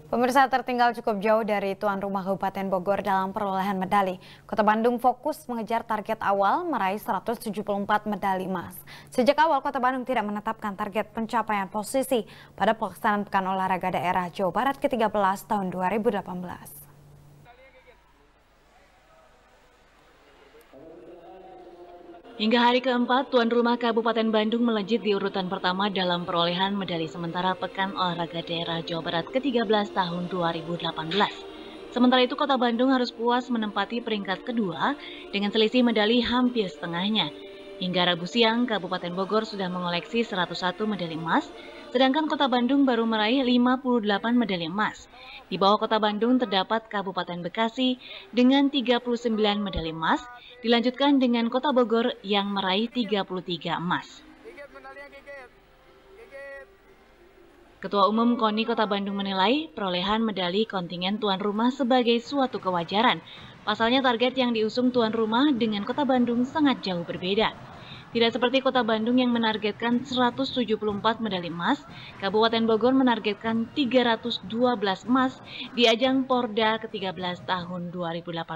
Pemirsa, tertinggal cukup jauh dari tuan rumah Kabupaten Bogor dalam perolehan medali. Kota Bandung fokus mengejar target awal meraih 174 medali emas. Sejak awal Kota Bandung tidak menetapkan target pencapaian posisi pada pelaksanaan Pekan Olahraga Daerah Jawa Barat ke-13 tahun 2018. Hingga hari keempat, tuan rumah Kabupaten Bandung melejit di urutan pertama dalam perolehan medali sementara Pekan Olahraga Daerah Jawa Barat ke-13 tahun 2018. Sementara itu, Kota Bandung harus puas menempati peringkat kedua dengan selisih medali hampir setengahnya. Hingga Rabu siang, Kabupaten Bogor sudah mengoleksi 101 medali emas, sedangkan Kota Bandung baru meraih 58 medali emas. Di bawah Kota Bandung terdapat Kabupaten Bekasi dengan 39 medali emas, dilanjutkan dengan Kota Bogor yang meraih 33 emas. Ketua Umum KONI Kota Bandung menilai perolehan medali kontingen tuan rumah sebagai suatu kewajaran. Pasalnya target yang diusung tuan rumah dengan Kota Bandung sangat jauh berbeda. Tidak seperti Kota Bandung yang menargetkan 174 medali emas, Kabupaten Bogor menargetkan 312 emas di ajang Porda ke-13 tahun 2018.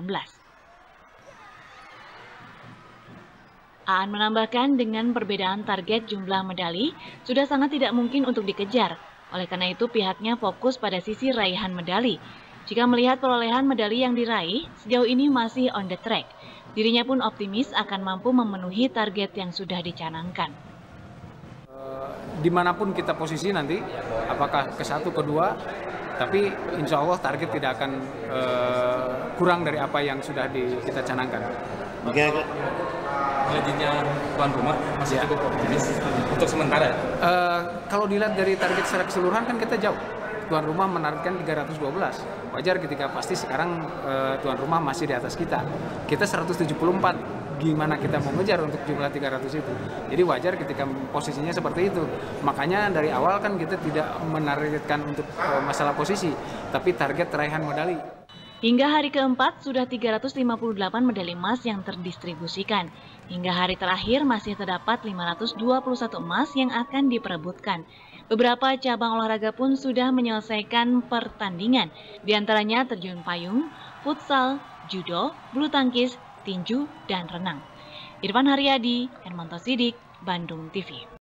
Aan menambahkan dengan perbedaan target jumlah medali sudah sangat tidak mungkin untuk dikejar. Oleh karena itu pihaknya fokus pada sisi raihan medali. Jika melihat perolehan medali yang diraih, sejauh ini masih on the track. Dirinya pun optimis akan mampu memenuhi target yang sudah dicanangkan. Dimanapun kita posisi nanti, apakah ke satu, kedua, tapi insya Allah target tidak akan kurang dari apa yang sudah kita canangkan. Melejitnya tuan rumah masih cukup optimis untuk sementara. Kalau dilihat dari target secara keseluruhan kan kita jauh. Tuan rumah menargetkan 312. Wajar ketika pasti sekarang tuan rumah masih di atas kita. Kita 174. Gimana kita mau ngejar untuk jumlah 300 itu. Jadi wajar ketika posisinya seperti itu. Makanya dari awal kan kita tidak menargetkan untuk masalah posisi, tapi target raihan medali. Hingga hari keempat, sudah 358 medali emas yang terdistribusikan. Hingga hari terakhir masih terdapat 521 emas yang akan diperebutkan. Beberapa cabang olahraga pun sudah menyelesaikan pertandingan, di antaranya terjun payung, futsal, judo, bulu tangkis, tinju, dan renang. Irfan Haryadi, Hermanto Sidik, Bandung TV.